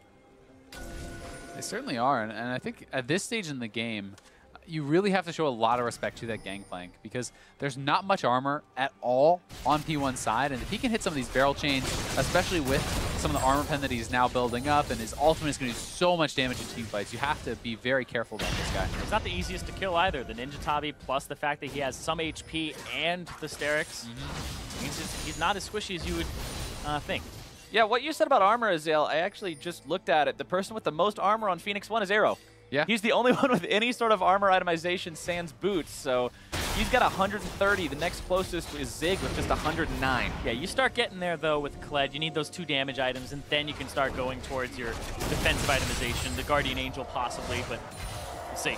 They certainly are, and, and I think at this stage in the game, you really have to show a lot of respect to that Gangplank because there's not much armor at all on P one's side, and if he can hit some of these barrel chains, especially with some of the armor pen that he's now building up, and his ultimate is going to do so much damage in team fights, you have to be very careful about this guy. It's not the easiest to kill either. The Ninja Tabi plus the fact that he has some H P and the Sterix mm-hmm. means he's, he's not as squishy as you would uh, think. Yeah, what you said about armor, Azale, I actually just looked at it. The person with the most armor on Phoenix one is Arrow. Yeah. He's the only one with any sort of armor itemization sans boots, so he's got one hundred thirty. The next closest is Zig with just one hundred nine. Yeah, you start getting there, though, with Kled. You need those two damage items, and then you can start going towards your defensive itemization, the Guardian Angel possibly, but we'll see.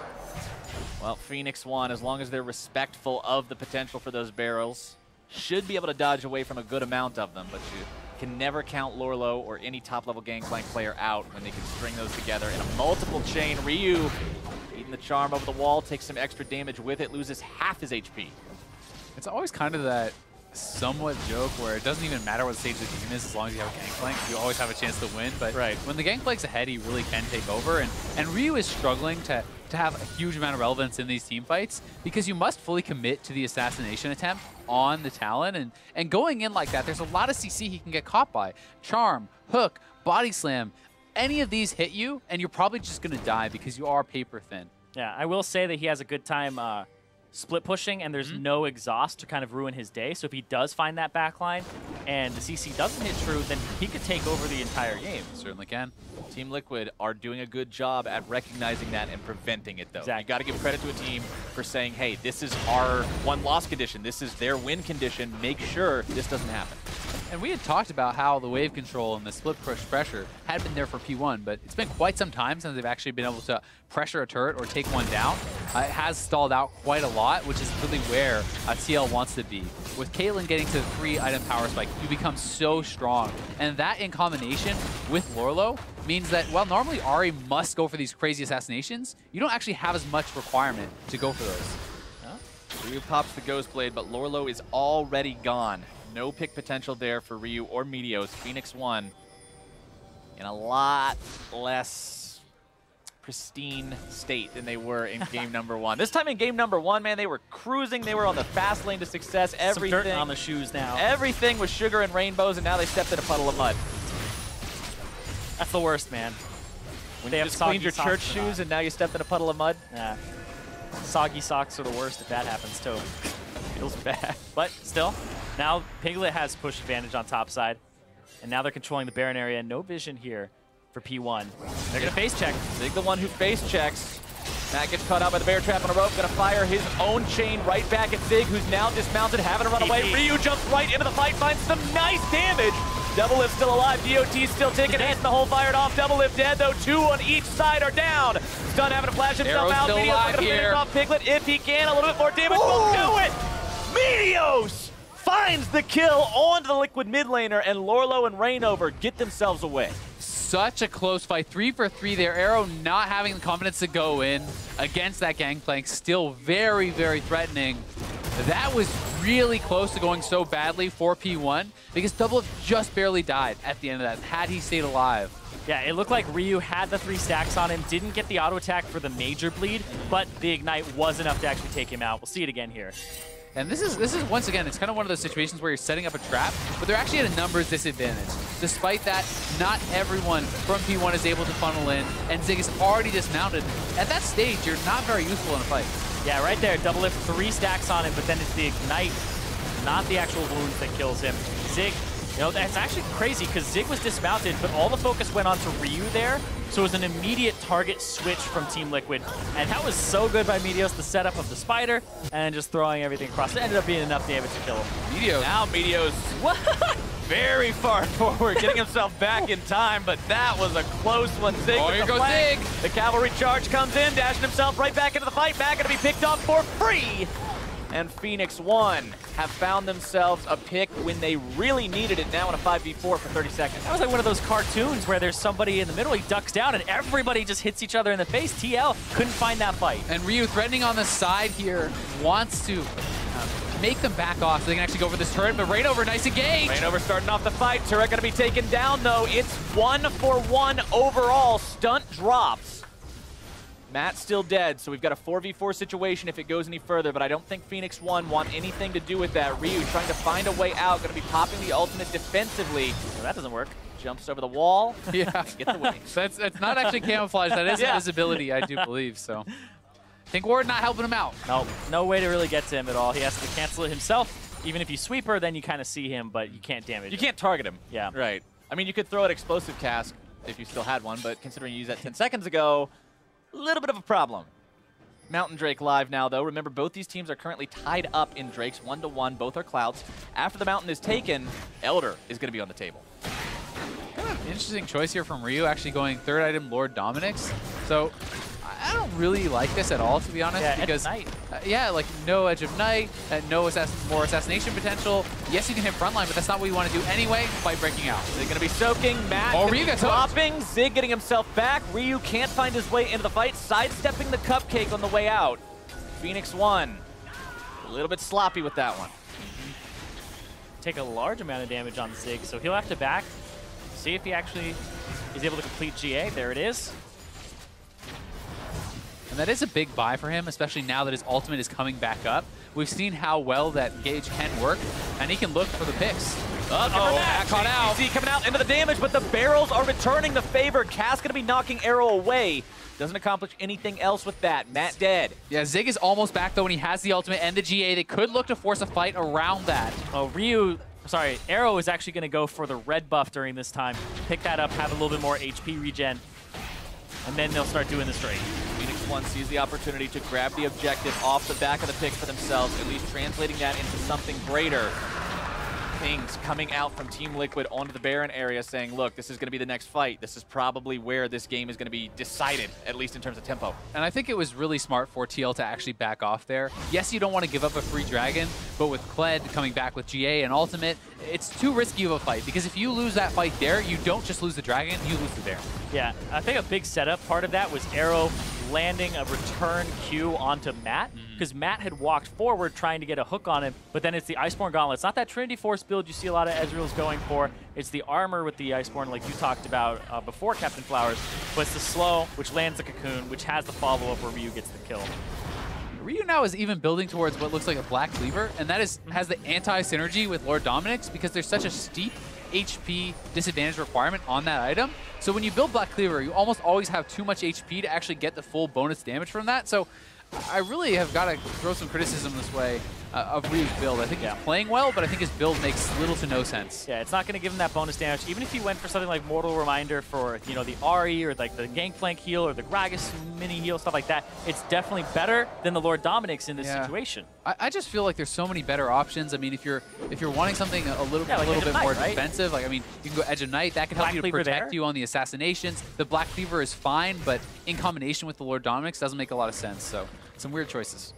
Well, Phoenix one, as long as they're respectful of the potential for those barrels, should be able to dodge away from a good amount of them, but you can never count Lorlo or any top-level Gangplank player out when they can string those together in a multiple chain. Ryu eating the charm over the wall, takes some extra damage with it, loses half his H P. It's always kind of that somewhat joke where it doesn't even matter what stage the game is as long as you have a Gangplank. You always have a chance to win, but right. when the Gangplank's ahead, he really can take over, and, and Ryu is struggling to, to have a huge amount of relevance in these team fights because you must fully commit to the assassination attempt on the Talon, and, and going in like that, there's a lot of C C he can get caught by. Charm, hook, body slam, any of these hit you, and you're probably just going to die because you are paper thin. Yeah, I will say that he has a good time uh, split pushing, and there's mm-hmm. no exhaust to kind of ruin his day. So if he does find that backline and the C C doesn't hit true, then he could take over the entire game. Certainly can. Team Liquid are doing a good job at recognizing that and preventing it, though. Exactly. You got to give credit to a team for saying, hey, this is our one-loss condition. This is their win condition. Make sure this doesn't happen. And we had talked about how the wave control and the split push pressure had been there for P one, but it's been quite some time since they've actually been able to pressure a turret or take one down. Uh, it has stalled out quite a lot, which is really where uh, T L wants to be. With Caitlyn getting to the three item power spike, you become so strong. And that in combination with Lorlo means that while normally Ahri must go for these crazy assassinations, you don't actually have as much requirement to go for those. Ryu pops the Ghost Blade, but Lorlo is already gone. No pick potential there for Ryu or Meteos. Phoenix one in a lot less pristine state than they were in game number one. This time in game number one, man, they were cruising. They were on the fast lane to success. Everything Some dirt on the shoes now. Everything was sugar and rainbows, and now they stepped in a puddle of mud. That's the worst, man. When they you have just cleaned your church socks shoes and now you stepped in a puddle of mud? Yeah. Soggy socks are the worst if that happens, too. Feels bad. But still, now Piglet has push advantage on top side. And now they're controlling the Baron area. No vision here for P one. They're going to face check. Zig the one who face checks. Matt gets caught out by the bear trap on a rope, gonna fire his own chain right back at Zig, who's now dismounted, having to run away. Ryu jumps right into the fight, finds some nice damage. Double Lift still alive, D O T's still taking hits, the hole fired off, Double Lift dead though, two on each side are down. Stun having to flash himself Arrow's out, still Meteos alive gonna finish here. off Piglet if he can, a little bit more damage will do it! Meteos finds the kill onto the Liquid mid laner, and Lorlo and Rainover get themselves away. Such a close fight, three for three there. Arrow not having the confidence to go in against that Gangplank, still very, very threatening. That was really close to going so badly for P one because Double just barely died at the end of that, had he stayed alive. Yeah, it looked like Ryu had the three stacks on him, didn't get the auto attack for the major bleed, but the Ignite was enough to actually take him out. We'll see it again here. And this is, this is once again, it's kind of one of those situations where you're setting up a trap, but they're actually at a numbers disadvantage. Despite that, not everyone from P one is able to funnel in, and Zig is already dismounted. At that stage, you're not very useful in a fight. Yeah, right there, Double Lift, three stacks on him, but then it's the Ignite, not the actual wounds that kills him. Zig, you know, that's actually crazy because Zig was dismounted, but all the focus went on to Ryu there, so it was an immediate target switch from Team Liquid, and that was so good by Meteos, the setup of the spider, and just throwing everything across. It ended up being enough damage to kill him. Meteos. Now Meteos very far forward, getting himself back in time, but that was a close one. Zig Oh, with here the goes flank. Zig. The cavalry charge comes in, dashing himself right back into the fight. Matt gonna be picked off for free. And Phoenix one have found themselves a pick when they really needed it now in a five v four for thirty seconds. That was like one of those cartoons where there's somebody in the middle, he ducks down, and everybody just hits each other in the face. T L couldn't find that fight. And Ryu threatening on the side here, wants to uh, make them back off so they can actually go for this turret, but Rainover, nice engage! Rainover starting off the fight. Turret gonna be taken down though. It's one for one overall. Stunt drops. Matt's still dead, so we've got a four v four situation if it goes any further, but I don't think Phoenix one want anything to do with that. Ryu trying to find a way out, gonna be popping the ultimate defensively. Well, that doesn't work. Jumps over the wall. Yeah, Get the wings. that's, that's not actually camouflage, that is Yeah. invisibility, I do believe, so. I think Ward not helping him out. No, no way to really get to him at all. He has to cancel it himself. Even if you sweep her, then you kind of see him, but you can't damage You him. can't target him. Yeah. Right. I mean, you could throw an explosive cask if you still had one, but considering you used that ten seconds ago, a little bit of a problem. Mountain Drake live now, though. Remember, both these teams are currently tied up in Drakes, one to one. Both are Clouds. After the Mountain is taken, Elder is going to be on the table. Kind of interesting choice here from Ryu, actually going third item Lord Dominix. So I don't really like this at all, to be honest, Yeah, because Edge of uh, yeah, like no Edge of Night, uh, no assass more assassination potential. Yes, you can hit frontline, but that's not what you want to do anyway. Fight breaking out. They're going to be soaking. Matt Oh, gonna Ryu be gets dropping. Zig getting himself back. Ryu can't find his way into the fight, sidestepping the cupcake on the way out. Phoenix one, a little bit sloppy with that one. Take a large amount of damage on Zig, so he'll have to back, see if he actually is able to complete G A. There it is. And that is a big buy for him, especially now that his ultimate is coming back up. We've seen how well that gauge can work, and he can look for the picks. Uh-oh, Matt caught out. J C coming out into the damage, but the barrels are returning the favor. Cass going to be knocking Arrow away. Doesn't accomplish anything else with that. Matt dead. Yeah, Zig is almost back, though, when he has the ultimate and the G A. They could look to force a fight around that. Oh, Ryu, sorry, Arrow is actually going to go for the red buff during this time. Pick that up, have a little bit more H P regen, and then they'll start doing the straight. Phoenix one sees the opportunity to grab the objective off the back of the pick for themselves, at least translating that into something greater. Things coming out from Team Liquid onto the Baron area saying, look, this is going to be the next fight. This is probably where this game is going to be decided, at least in terms of tempo. And I think it was really smart for T L to actually back off there. Yes, you don't want to give up a free dragon, but with Kled coming back with G A and ultimate, it's too risky of a fight, because if you lose that fight there, you don't just lose the dragon, you lose the Baron. Yeah, I think a big setup part of that was Arrow landing a return Q onto Matt, because mm-hmm. Matt had walked forward trying to get a hook on him, but then it's the Iceborne Gauntlet. It's not that Trinity Force build you see a lot of Ezreal's going for. It's the armor with the Iceborne, like you talked about uh, before, Captain Flowers, but it's the slow, which lands the cocoon, which has the follow-up where Ryu gets the kill. Ryu now is even building towards what looks like a Black Cleaver, and that is has the anti-synergy with Lord Dominix, because there's such a steep H P disadvantage requirement on that item. So when you build Black Cleaver, you almost always have too much H P to actually get the full bonus damage from that. So I really have got to throw some criticism this way uh, of Ryu's build. I think yeah. he's playing well, but I think his build makes little to no sense. Yeah, it's not going to give him that bonus damage. Even if he went for something like Mortal Reminder for, you know, the R E or like the Gangplank heal or the Gragas mini heal, stuff like that, it's definitely better than the Lord Dominic's in this yeah. situation. I, I just feel like there's so many better options. I mean, if you're if you're wanting something a little, yeah, like a little bit Night, more right? defensive, like I mean, you can go Edge of Night. That can help Black you to Cleaver protect there. you on the assassinations. The Black Cleaver is fine, but in combination with the Lord Dominic's doesn't make a lot of sense. So some weird choices.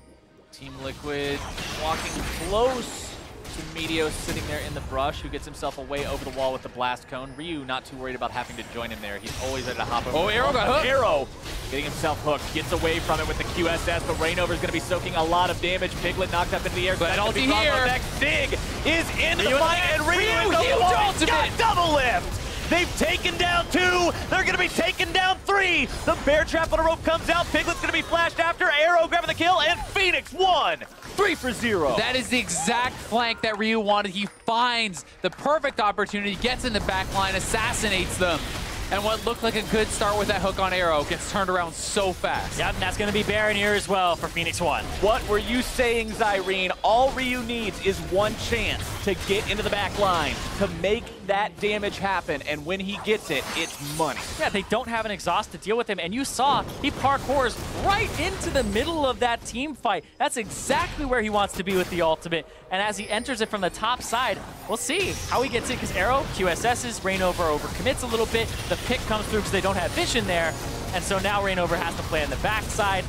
Team Liquid walking close to Meteos sitting there in the brush, who gets himself away over the wall with the blast cone. Ryu not too worried about having to join him there. He's always ready to hop over. Oh, Arrow got hooked. Arrow getting himself hooked. Gets away from it with the Q S S, but Rainover is going to be soaking a lot of damage. Piglet knocked up into the air. But ulti here. Zig is into Ryu the fight, and Ryu, Ryu, Ryu huge ultimate. got double lift. They've taken down two. They're going to be taking down three. The bear trap on a rope comes out. Piglet's going to be flashed after. Arrow grabbing the kill, and Phoenix one. Three for zero. That is the exact flank that Ryu wanted. He finds the perfect opportunity, gets in the back line, assassinates them. And what looked like a good start with that hook on Arrow gets turned around so fast. Yep, and that's going to be Baron here as well for Phoenix one. What were you saying, Zyrene? All Ryu needs is one chance to get into the back line, to make that damage happen, and when he gets it, it's money. Yeah, they don't have an exhaust to deal with him, and you saw he parkours right into the middle of that team fight. That's exactly where he wants to be with the ultimate, and as he enters it from the top side, we'll see how he gets it, because Arrow, Q S S's, Rainover overcommits a little bit, the pick comes through because they don't have vision there, and so now Rainover has to play on the backside.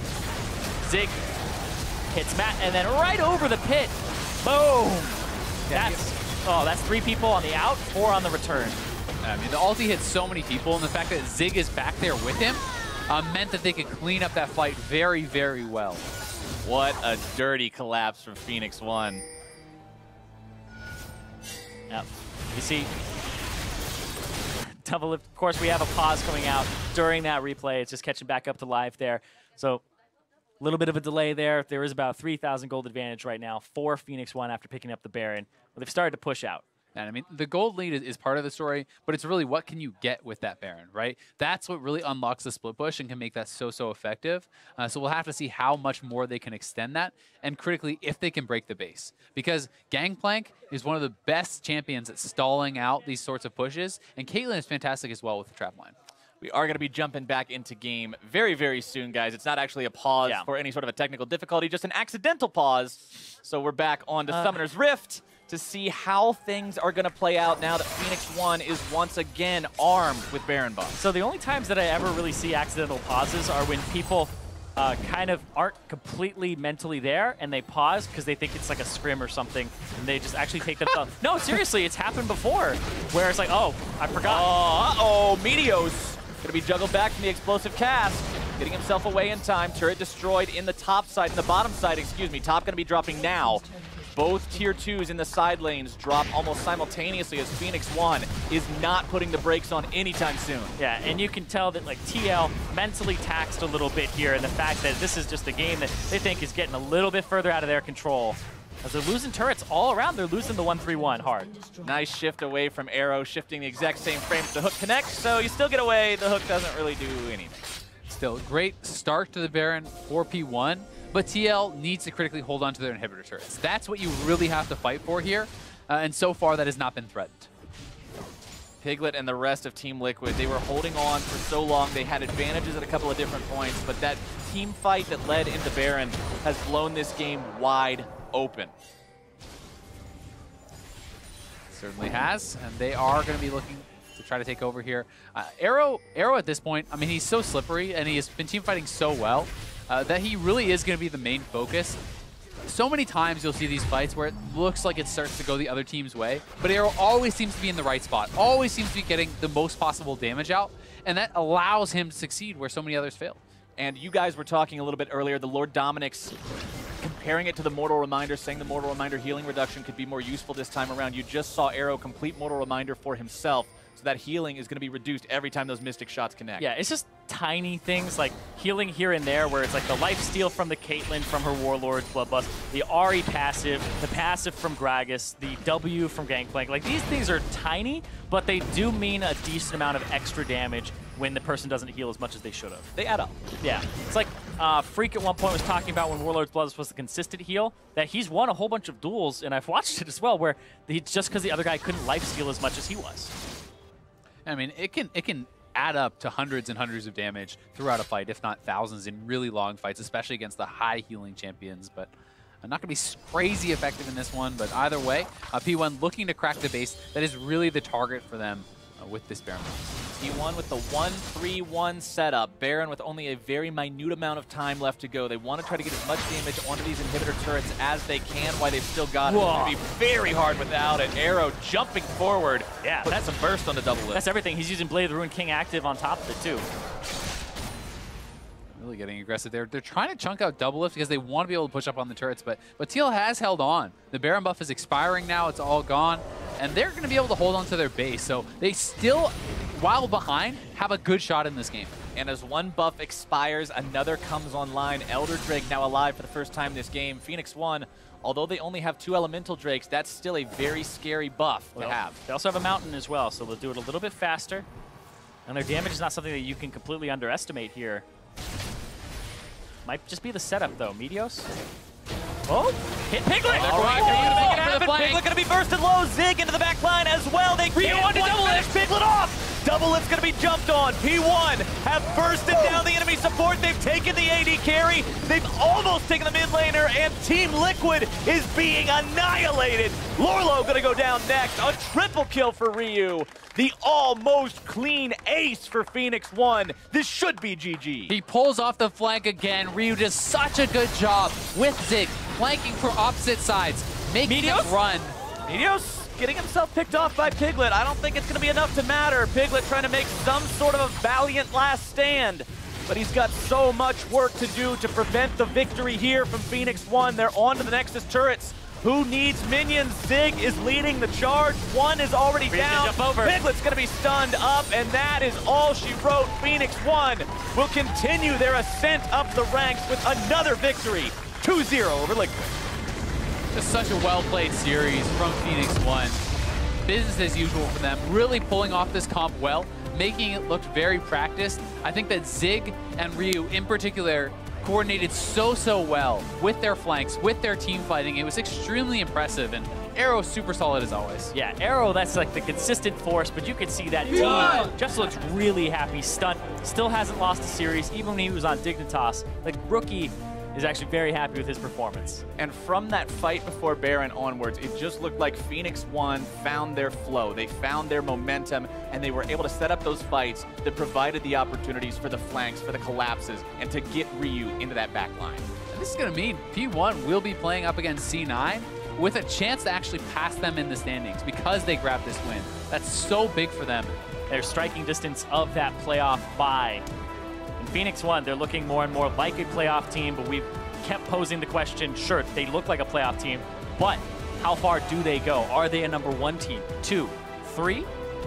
Zig hits Matt, and then right over the pit, boom! That's, oh, that's three people on the out, four on the return. I mean, the ulti hit so many people, and the fact that Zig is back there with him uh, meant that they could clean up that fight very, very well. What a dirty collapse from Phoenix one. Yep. You see, double lift. Of course, we have a pause coming out during that replay. It's just catching back up to live there. So a little bit of a delay there. There is about three thousand gold advantage right now for Phoenix one after picking up the Baron. But they've started to push out. And I mean, the gold lead is, is part of the story, but it's really what can you get with that Baron, right? That's what really unlocks the split push and can make that so, so effective. Uh, so we'll have to see how much more they can extend that, and critically, if they can break the base. Because Gangplank is one of the best champions at stalling out these sorts of pushes, and Caitlyn is fantastic as well with the trap line. We are going to be jumping back into game very, very soon, guys. It's not actually a pause yeah. for any sort of a technical difficulty, just an accidental pause. So we're back on to uh. Summoner's Rift to see how things are going to play out now that Phoenix one is once again armed with Baron buff. So the only times that I ever really see accidental pauses are when people uh, kind of aren't completely mentally there and they pause because they think it's like a scrim or something, and they just actually take themselves. No, seriously, it's happened before where it's like, oh, I forgot. Uh, uh-oh, Meteos going to be juggled back from the explosive cast, getting himself away in time. Turret destroyed in the top side, in the bottom side, excuse me. Top going to be dropping now. Both tier twos in the side lanes drop almost simultaneously as Phoenix one is not putting the brakes on anytime soon. Yeah, and you can tell that like T L mentally taxed a little bit here, and the fact that this is just a game that they think is getting a little bit further out of their control. As they're losing turrets all around, they're losing the one three one hard. Nice shift away from Arrow, shifting the exact same frame to the hook connects, so you still get away. The hook doesn't really do anything. Still, great start to the Baron for P one. But T L needs to critically hold on to their inhibitor turrets. That's what you really have to fight for here, uh, and so far that has not been threatened. Piglet and the rest of Team Liquid, they were holding on for so long. They had advantages at a couple of different points, but that team fight that led into Baron has blown this game wide open. Certainly has, and they are going to be looking to try to take over here. Uh, Arrow, Arrow at this point, I mean, he's so slippery, and he has been team fighting so well. Uh, that he really is going to be the main focus. So many times you'll see these fights where it looks like it starts to go the other team's way, but Arrow always seems to be in the right spot, always seems to be getting the most possible damage out, and that allows him to succeed where so many others fail. And you guys were talking a little bit earlier, the Lord Dominic's comparing it to the Mortal Reminder, saying the Mortal Reminder healing reduction could be more useful this time around. You just saw Arrow complete Mortal Reminder for himself. So that healing is going to be reduced every time those Mystic shots connect. Yeah, it's just tiny things like healing here and there where it's like the life steal from the Caitlyn from her Warlord's Bloodlust, the R E passive, the passive from Gragas, the W from Gangplank. Like these things are tiny, but they do mean a decent amount of extra damage when the person doesn't heal as much as they should have. They add up. Yeah. It's like uh, Freak at one point was talking about when Warlord's Blood was the consistent heal, that he's won a whole bunch of duels, and I've watched it as well, where he, just because the other guy couldn't lifesteal as much as he was. I mean, it can it can add up to hundreds and hundreds of damage throughout a fight, if not thousands, in really long fights, especially against the high healing champions. But I'm not going to be crazy effective in this one, but either way, uh, P one looking to crack the base. That is really the target for them uh, with this Baron. P one with the one three one setup. Baron with only a very minute amount of time left to go. They want to try to get as much damage onto these inhibitor turrets as they can while they've still got it. It's going to be very hard without it. Arrow jumping forward. Yeah, Put some burst on the double lift. That's everything. He's using Blade of the Ruined King active on top of it, too. Really getting aggressive there. They're trying to chunk out double lift because they want to be able to push up on the turrets, but, but Teal has held on. The Baron buff is expiring now. It's all gone. And they're going to be able to hold on to their base. So they still, while behind, have a good shot in this game. And as one buff expires, another comes online. Elder Drake now alive for the first time this game. Phoenix one, although they only have two Elemental Drakes, that's still a very scary buff Well, to have. They also have a Mountain as well, so they'll do it a little bit faster. And their damage is not something that you can completely underestimate here. Might just be the setup, though. Medios? Oh, hit Piglet! All right, they're gonna gonna make it happen. Piglet gonna be bursted low. Zig into the back line as well. They can't onto double finish lift. Piglet off. Double lift's gonna be jumped on. P one have bursted down the enemy support. They've taken the A D carry. They've almost taken the mid laner, and Team Liquid is being annihilated. Lorlo gonna go down next. A triple kill for Ryu. The almost clean ace for Phoenix one. This should be G G. He pulls off the flank again. Ryu does such a good job with Zig, flanking from opposite sides, making Medios? him run. Medios getting himself picked off by Piglet. I don't think it's going to be enough to matter. Piglet trying to make some sort of a valiant last stand. But he's got so much work to do to prevent the victory here from Phoenix one. They're on to the Nexus turrets. Who needs minions? Zig is leading the charge. One is already Ready to down. jump over. Piglet's going to be stunned up, and that is all she wrote. Phoenix one will continue their ascent up the ranks with another victory. two zero over Liquid. Just such a well-played series from Phoenix one. Business as usual for them, really pulling off this comp well, making it look very practiced. I think that Zig and Ryu in particular coordinated so, so well with their flanks, with their team fighting. It was extremely impressive, and Arrow super solid as always. Yeah, Arrow, that's like the consistent force, but you can see that team just looks really happy. Stunt still hasn't lost a series, even when he was on Dignitas. Like, Rookie is actually very happy with his performance. And from that fight before Baron onwards, it just looked like Phoenix one found their flow. They found their momentum, and they were able to set up those fights that provided the opportunities for the flanks, for the collapses, and to get Ryu into that back line. And this is going to mean P one will be playing up against C nine with a chance to actually pass them in the standings because they grabbed this win. That's so big for them. Their striking distance of that playoff bye. In Phoenix one, they're looking more and more like a playoff team, but we've kept posing the question, sure, they look like a playoff team, but how far do they go? Are they a number one team? Two? Three?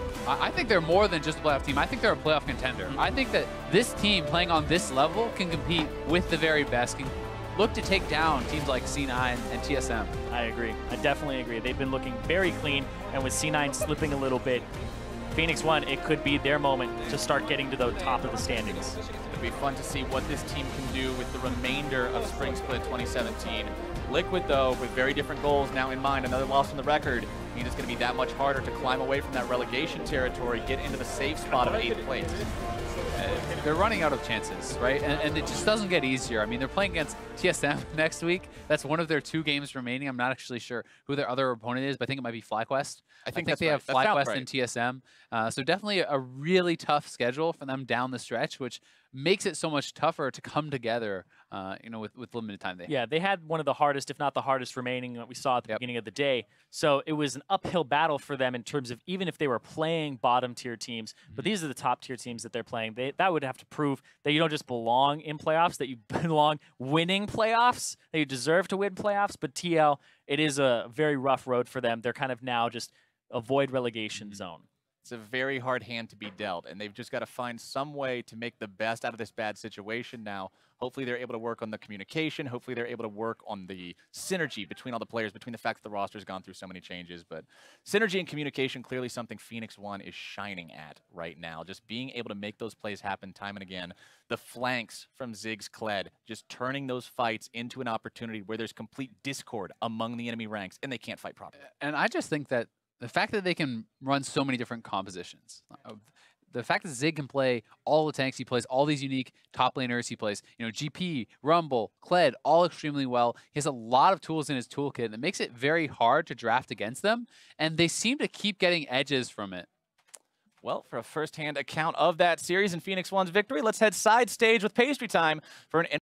I think they're more than just a playoff team. I think they're a playoff contender. Mm-hmm. I think that this team playing on this level can compete with the very best, can look to take down teams like C nine and T S M. I agree. I definitely agree. They've been looking very clean, and with C nine slipping a little bit, Phoenix one, it could be their moment to start getting to the top of the standings. It'll be fun to see what this team can do with the remainder of Spring Split twenty seventeen. Liquid, though, with very different goals now in mind, another loss on the record, means it's going to be that much harder to climb away from that relegation territory, get into the safe spot of eighth place. Uh, they're running out of chances, right? And, and it just doesn't get easier. I mean, they're playing against T S M next week. That's one of their two games remaining. I'm not actually sure who their other opponent is, but I think it might be FlyQuest. I think, I think they right. have That sounds FlyQuest right. and T S M. Uh, so definitely a really tough schedule for them down the stretch, which makes it so much tougher to come together, uh, you know, with, with limited time they have. Yeah, they had one of the hardest, if not the hardest remaining that we saw at the Yep. beginning of the day. So it was an uphill battle for them in terms of even if they were playing bottom tier teams, but these are the top tier teams that they're playing. They, that would have to prove that you don't just belong in playoffs, that you belong winning playoffs, that you deserve to win playoffs. But T L, it is a very rough road for them. They're kind of now just avoid relegation zone. It's a very hard hand to be dealt, and they've just got to find some way to make the best out of this bad situation now. Hopefully they're able to work on the communication. Hopefully they're able to work on the synergy between all the players, between the fact that the roster's gone through so many changes. But synergy and communication, clearly something Phoenix one is shining at right now. Just being able to make those plays happen time and again. The flanks from Ziggs Kled, just turning those fights into an opportunity where there's complete discord among the enemy ranks, and they can't fight properly. And I just think that the fact that they can run so many different compositions, the fact that Zig can play all the tanks he plays, all these unique top laners he plays, you know, G P, Rumble, Kled, all extremely well. He has a lot of tools in his toolkit that makes it very hard to draft against them, and they seem to keep getting edges from it. Well, for a first-hand account of that series and Phoenix one's victory, let's head side stage with Pastry Time for an